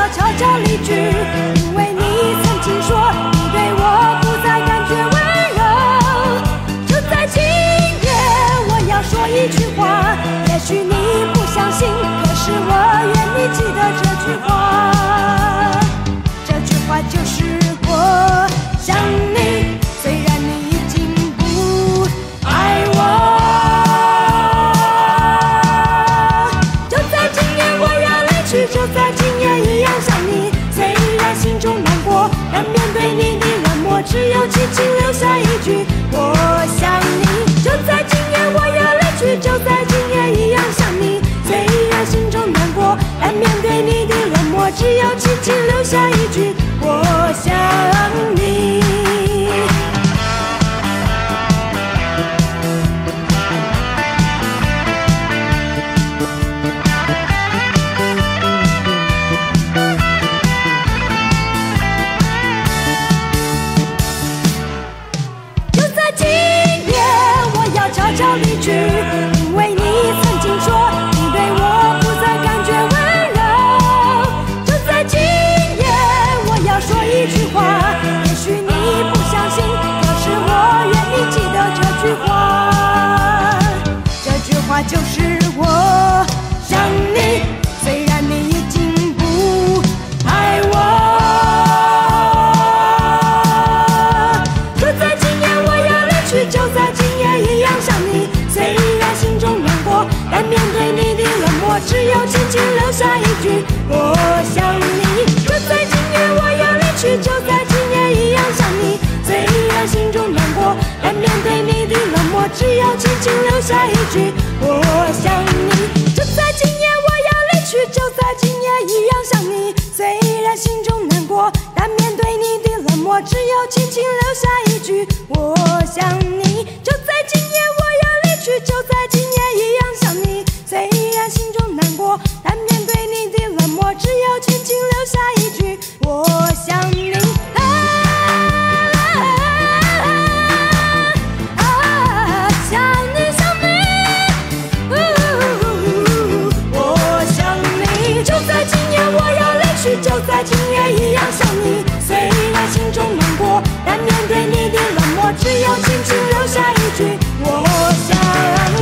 悄悄离去，因为你曾经说你对我不再感觉温柔。就在今夜，我要说一句话，也许你不相信，可是我愿你记得这句话。这句话就是我想你，虽然你已经不爱我。就在今夜我要离去，就在今夜一样想你，虽然心中难过，但面对你的冷漠，只有轻轻留下一句我想你。就在今夜我要离去，就在今夜一样想你，虽然心中难过，但面对你的冷漠，只有轻轻留下一句我想你。就在今夜，我要悄悄离去，因为你曾经说你对我不再感觉温柔。就在今夜，我要说一句话，也许你不相信，可是我愿你记得这句话。这句话就是我想你，虽然你已经不爱我。就在今夜我要离去，就在今夜一样想你，虽然心中难过，但面对你的冷漠，只有轻轻留下一句我想你。就在今夜我要离去，就在今夜一样想你，虽然心中难过，但面对你的冷漠，只有轻轻留下一句我想你。就在今夜我要离去，就在今夜一样想你，虽然心中难过，但面对你的冷漠，只有轻轻留下一句我想你。就在今夜我要离去，就在今夜一样想你，虽然心中难过，但面对你的冷漠，只有轻轻留下一句我想你。想你想你，我想你。就在今夜我要离去，就在今夜一样想你，虽然心中难过，但面对你的冷漠，只有轻轻留下一句我想你。